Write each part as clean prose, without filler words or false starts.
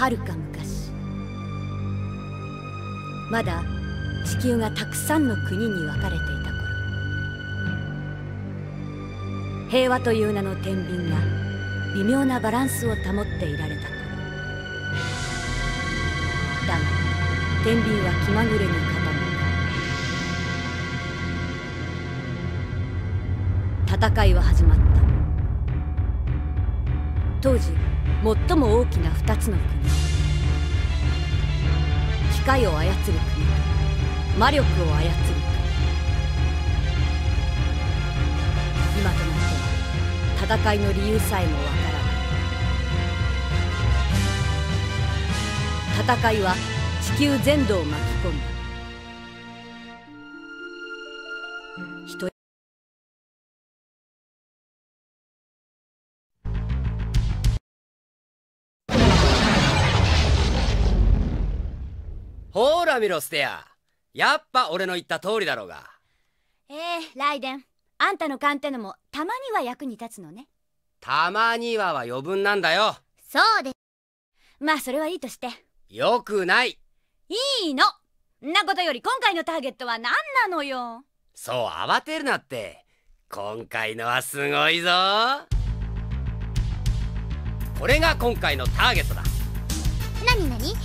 はるか昔、まだ地球がたくさんの国に分かれていた頃、平和という名の天秤が微妙なバランスを保っていられた頃だが、天秤は気まぐれに傾いた。戦いは始まった。当時最も大きな2つの国、機械を操る国と魔力を操る国。今となっては戦いの理由さえもわからない。戦いは地球全土を巻き込んだ。 ほら見ろステア、やっぱ俺の言った通りだろうが。 ライデン、あんたの勘ってのもたまには役に立つのね。 たまには余分なんだよ。 そうです。まあそれはいいとして。 よくない。 いいの。んなことより今回のターゲットは何なのよ。 そう慌てるなって。今回のはすごいぞ。これが今回のターゲットだ。 なになに？100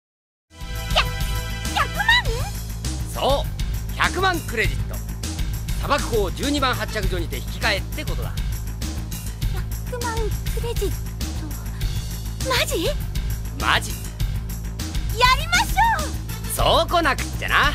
万？ そう、100万クレジット。砂漠港12番発着所にて引き換えってことだ。 100万クレジット。マジ？ マジ。 やりましょう。 そうこなくっちゃな。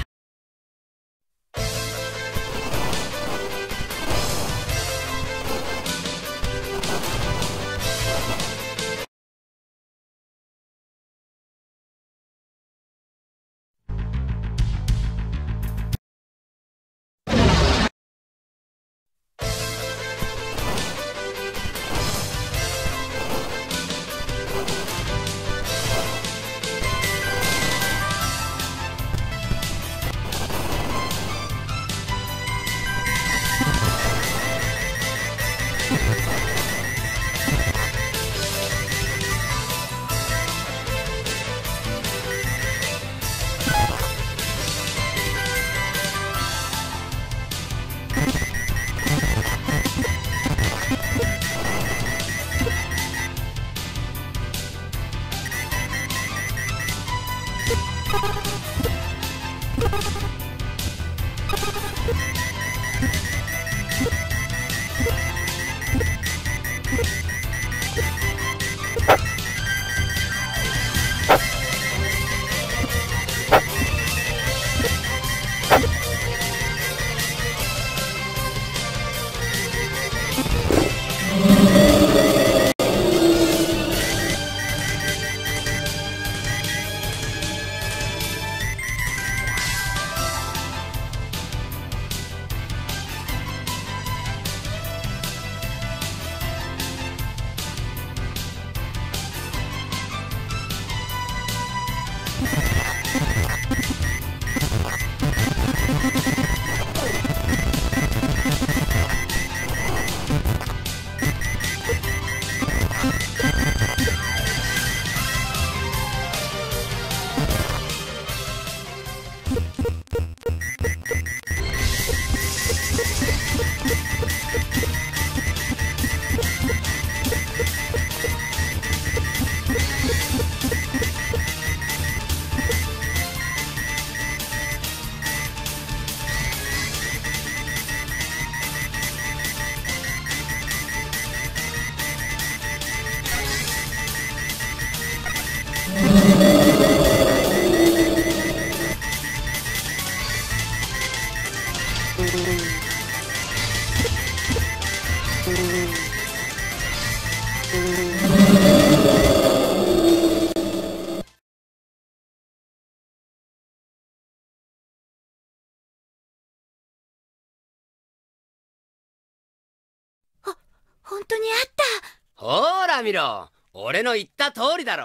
本当にあった。 ほら見ろ、俺の言った通りだろ。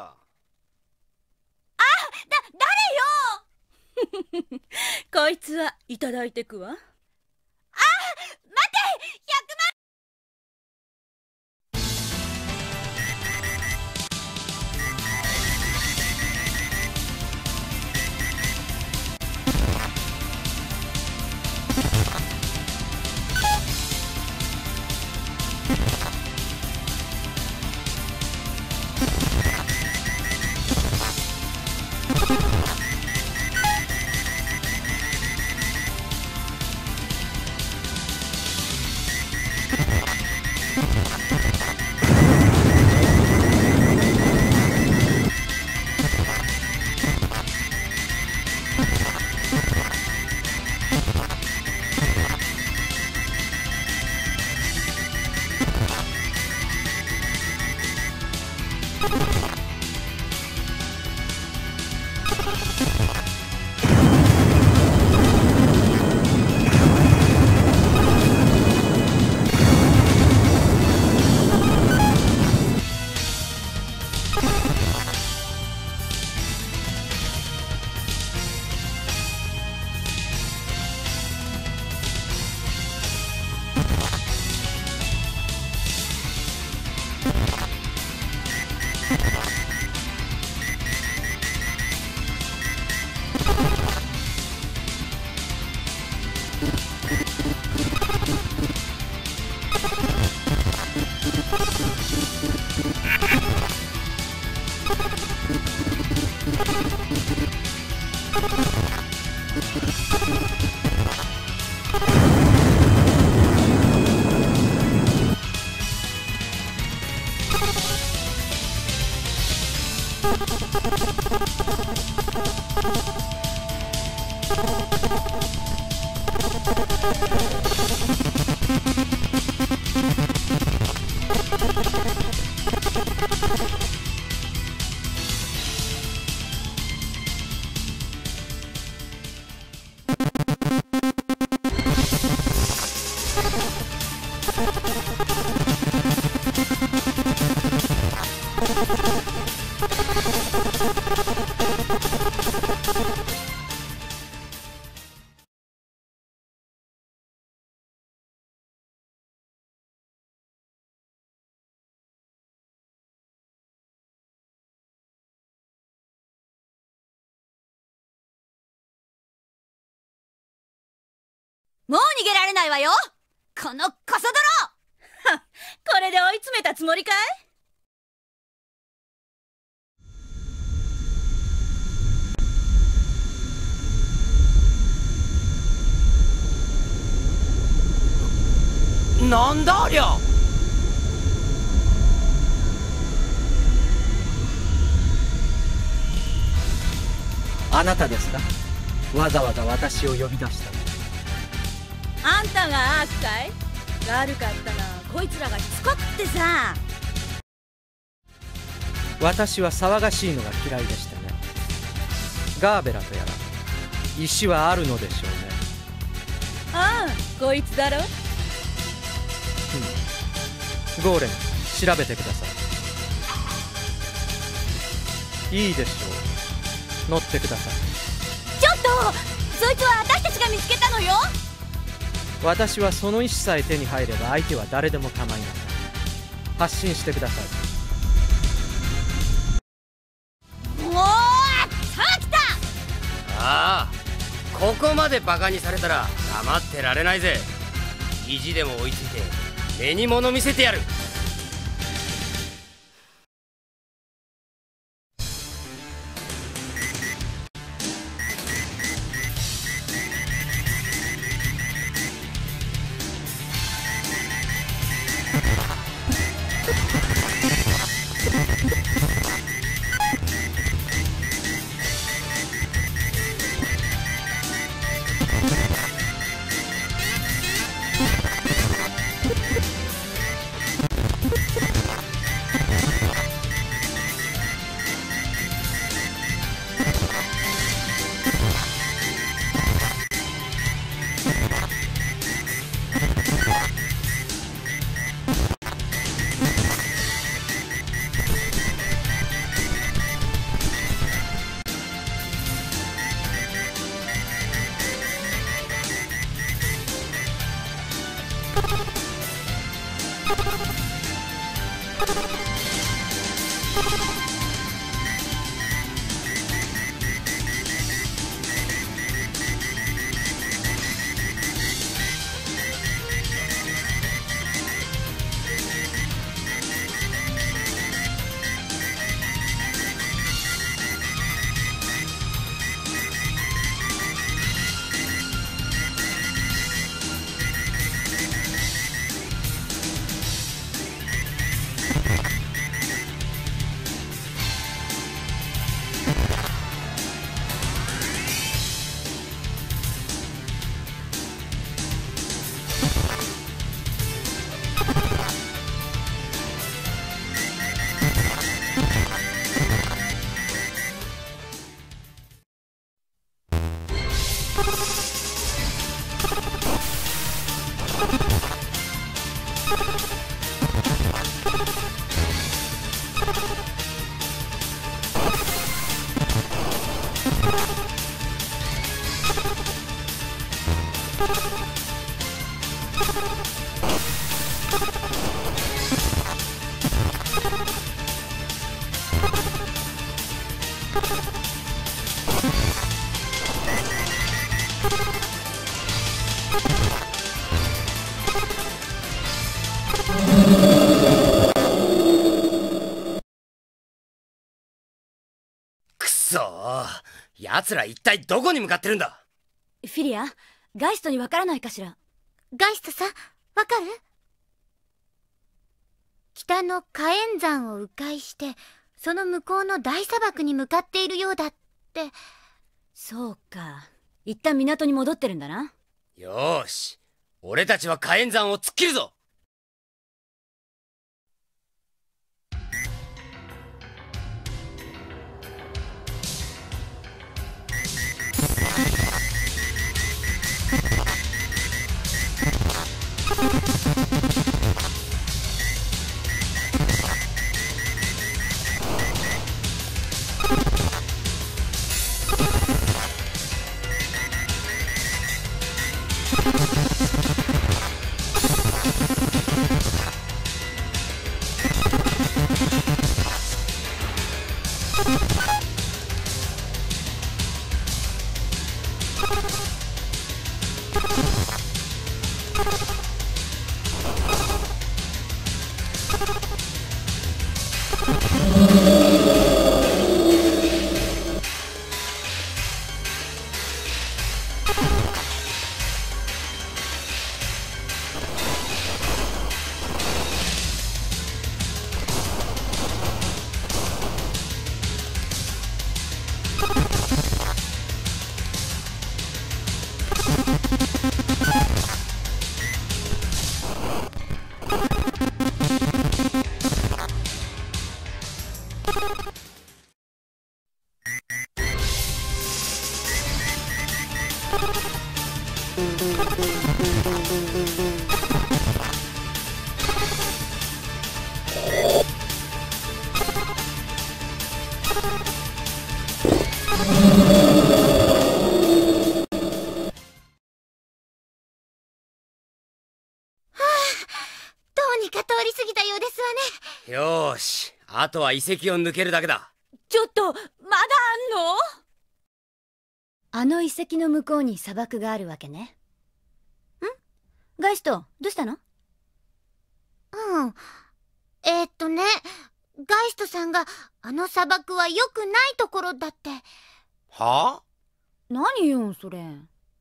誰よ。こいつはいただいてくわ。待て、100万。 もう逃げられないわよ、このコソ泥。 これで追い詰めたつもりかい？ なんだありゃ。 あなたですか？わざわざ私を呼び出したの。 あんたがアークかい？悪かったな、こいつらがしつこくってさ。 私は騒がしいのが嫌いでしたね。ガーベラとやら石はあるのでしょうね。 ああ、こいつだろ。 ゴーレム、調べてください。いいでしょう、乗ってください。 ちょっと、そいつは私たちが見つけたのよ。 私はその石さえ手に入れば相手は誰でも構いません。発進してください。 もう、さあ来た。 ああ、ここまでバカにされたら黙ってられないぜ。意地でも追いついて目に物見せてやる。くそー、奴ら一体どこに向かってるんだ。 フィリア、ガイストにわからないかしら。 ガイストさん、わかる？北の火炎山を迂回してその向こうの大砂漠に向かっているようだって。 そうか、一旦港に戻ってるんだな。 よーし、俺たちは火炎山を突っ切るぞ。 が通り過ぎたようですわね。 よーし、あとは遺跡を抜けるだけだ。 ちょっとまだあんの？ あの遺跡の向こうに砂漠があるわけね。ガイスト、どうしたの？ ガイストさんがあの砂漠は良くないところだって。 はあ？ 何よそれ。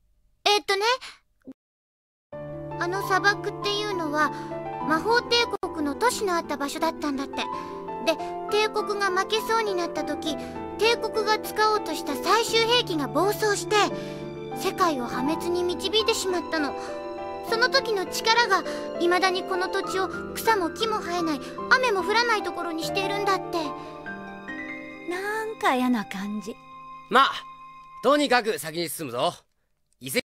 あの砂漠っていうのは魔法帝国の都市のあった場所だったんだって。で、帝国が負けそうになった時、帝国が使おうとした最終兵器が暴走して世界を破滅に導いてしまったの。その時の力が未だにこの土地を草も木も生えない、雨も降らないところにしているんだって。 なんか嫌な感じ。 まあ、とにかく先に進むぞ。遺跡。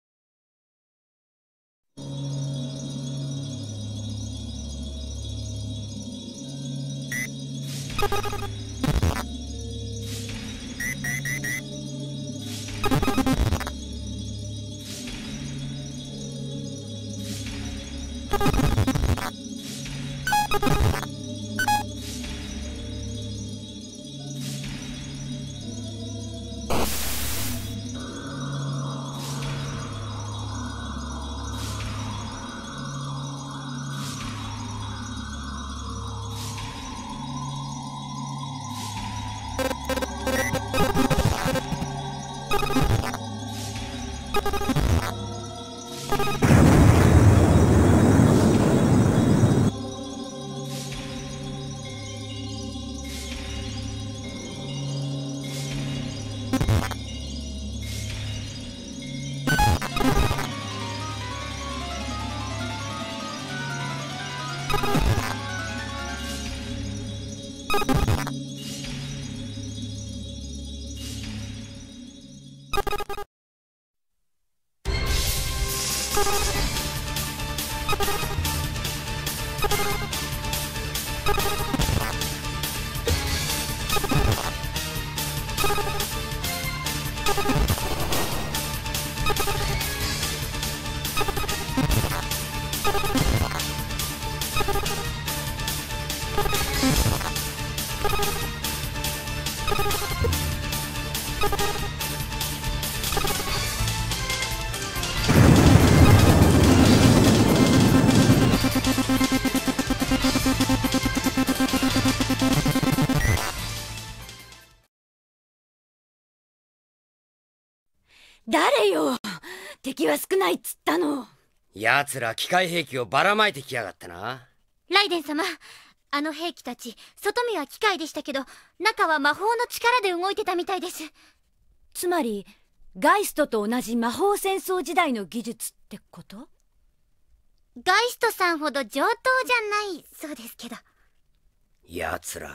誰よ、敵は少ないっつったの。 奴ら機械兵器をばらまいてきやがったな。 ライデン様、あの兵器たち、外見は機械でしたけど中は魔法の力で動いてたみたいです。 つまりガイストと同じ魔法戦争時代の技術ってこと？ ガイストさんほど上等じゃないそうですけど。 奴ら。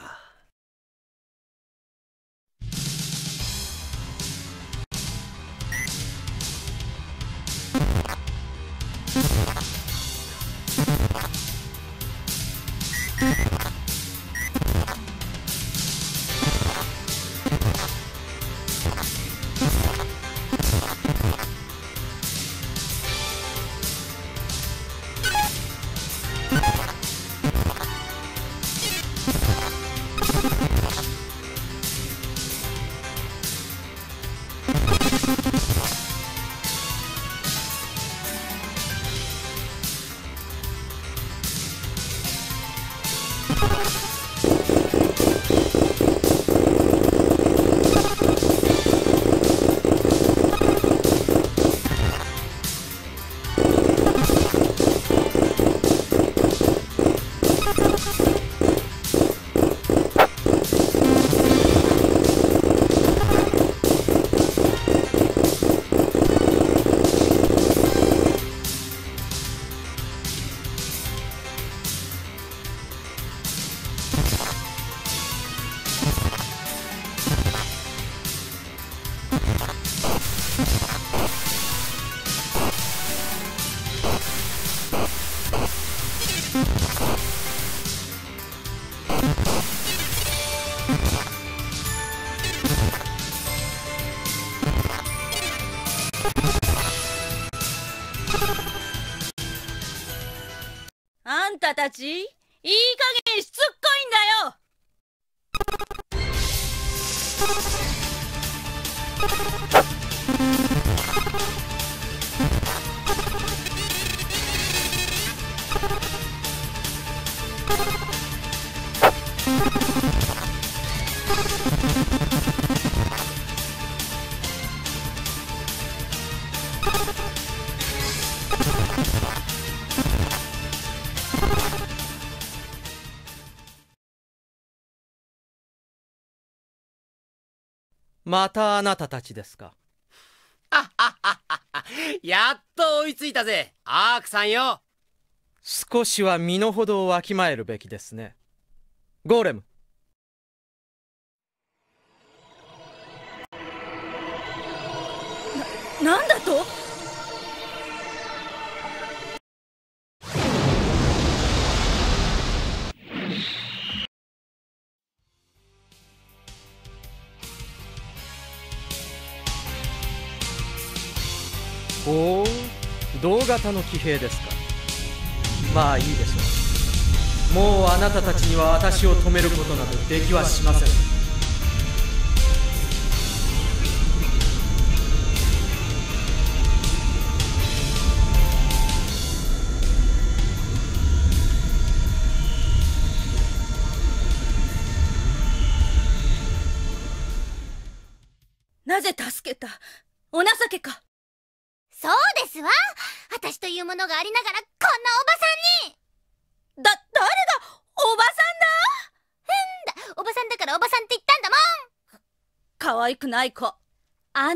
あんたたちいい加減しつっこいんだよ。 またあなたたちですか。 やっと追いついたぜ、アークさんよ。 少しは身の程をわきまえるべきですね。ゴーレム。 なんだと。 おお、同型の騎兵ですか。まあいいでしょう。もうあなたたちには私を止めることなどできはしません。 なぜ助けた。お情けか。 そうですわ。私というものがありながらこんなおばさんに。 誰がおばさんだ、おばさんだからおばさんって言ったんだもん。 可愛くない子。まあ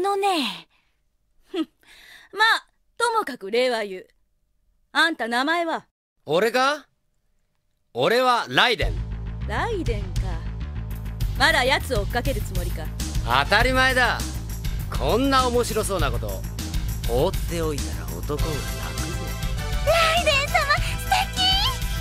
ともかく礼は言う。あんた名前は。 俺か。俺はライデン。 ライデンか。まだ奴を追っかけるつもりか。 当たり前だ。こんな面白そうなこと放っておいたら男を抱くぜ。 ライデン様素敵。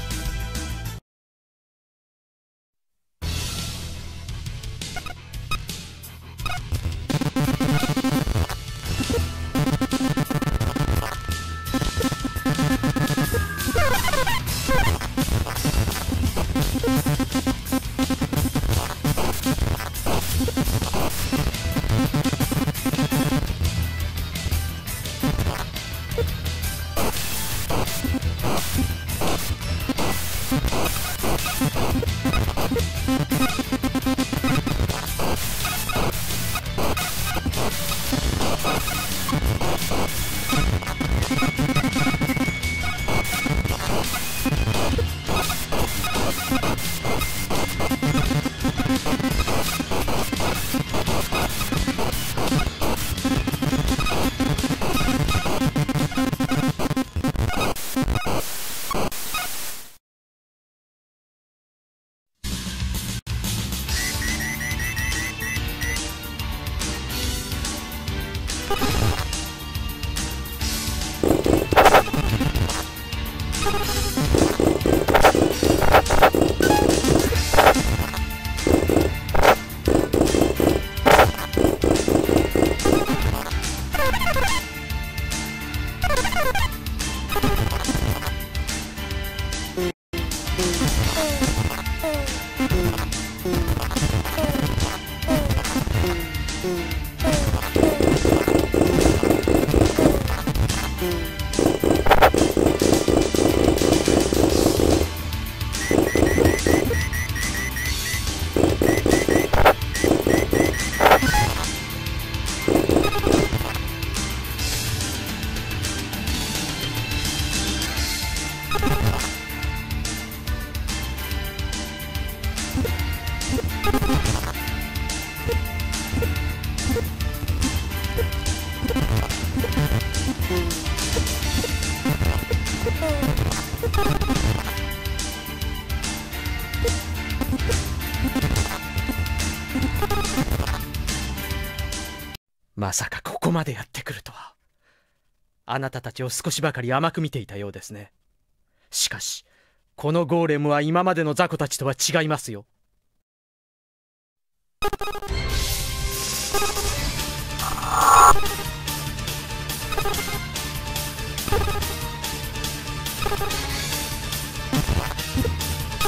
まさかここまでやってくるとは。あなたたちを少しばかり甘く見ていたようですね。しかしこのゴーレムは今までの雑魚たちとは違いますよ。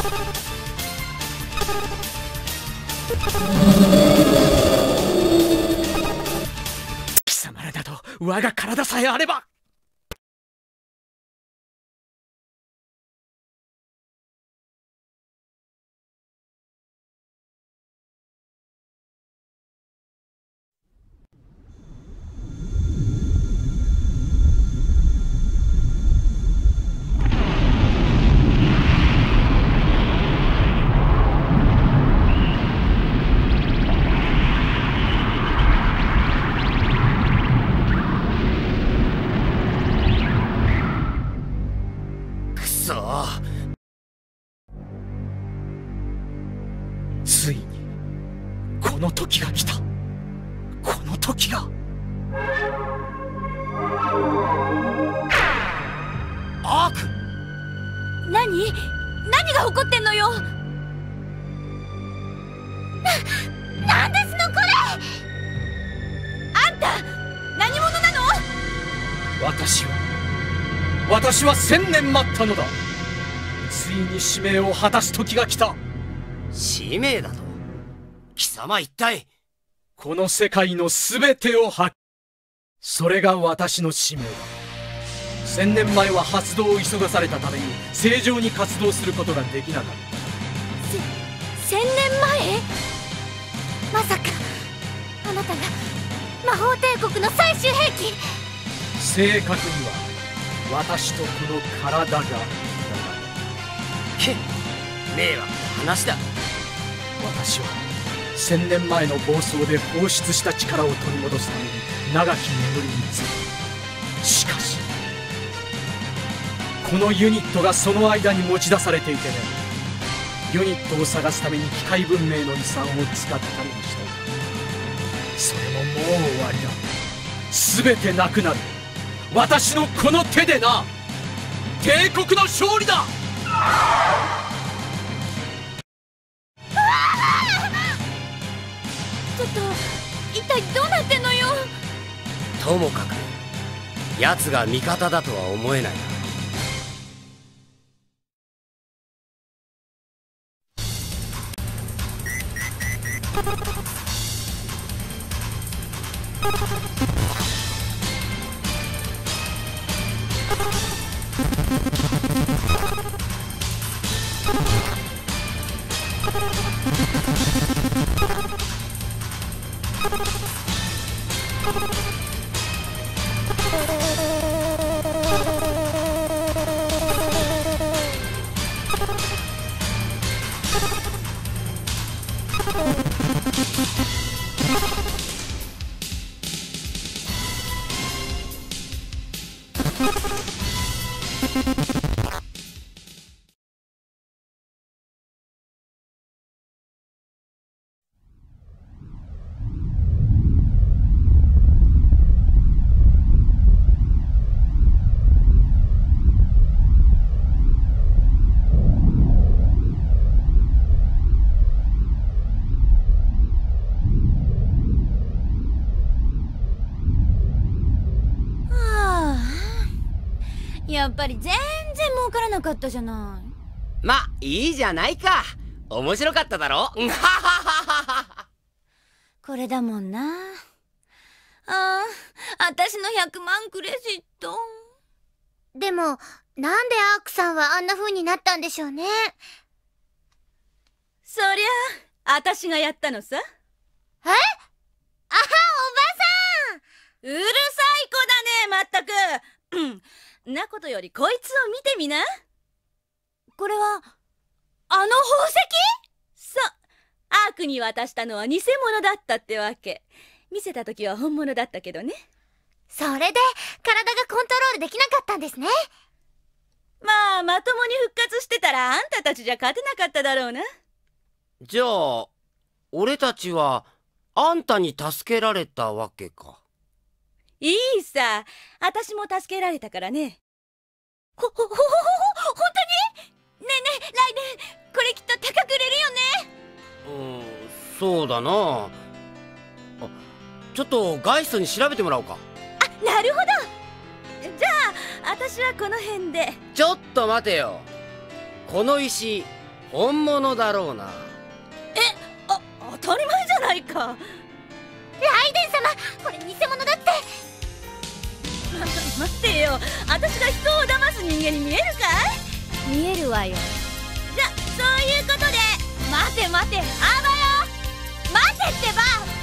貴様らだと我が体さえあれば。ついにこの時が来た。この時が。アーク！ 何が起こってんのよ。 なんですのこれ。 あんた何者なの？ 私は1000年待ったのだ。ついに使命を果たす時が来た。 使命だと？貴様一体。 この世界の全てを破棄。それが私の使命だ。1000年前は発動を急がされたために正常に活動することができなかった。 1000年前？ まさかあなたが魔法帝国の最終兵器？ 正確には私とこの体が。 けっ、迷惑な話だ。 私は1000年前の暴走で放出した力を取り戻すために長き眠りについた。しかしこのユニットがその間に持ち出されていてね。ユニットを探すために機械文明の遺産を使ったりもした。それももう終わりだ。全てなくなる。私のこの手でな。帝国の勝利だ。 ちょっと一体どうなってんのよ。 ともかく奴が味方だとは思えないな。 やっぱり全然儲からなかったじゃない。 まあいいじゃないか。面白かっただろ。 これだもんな。私の100万クレジット。 でもなんでアークさんはあんな風になったんでしょうね。 そりゃ私がやったのさ。 え？あは、おばさん。 うるさい子だね、まったく。なことよりこいつを見てみな。これはあの宝石？そう、アークに渡したのは偽物だったってわけ。見せた時は本物だったけどね。 それで体がコントロールできなかったんですね。 まあまともに復活してたらあんたたちじゃ勝てなかっただろうな。 じゃあ俺たちはあんたに助けられたわけか。 いいさ、私も助けられたからね。本当に？ねえねえ、来年これきっと高く売れるよね。 そうだな。あ、ちょっとガイストに調べてもらおうか。 あ、なるほど。じゃあ私はこの辺で。 ちょっと待てよ。この石フ本物だろうな。 当たり前じゃないか。 ライデン様、これ偽物だって。 待ってよ、私が人を騙す人間に見えるかい？ 見えるわよ。 じゃ、そういうことで。待て待て、あばよ、待てってば。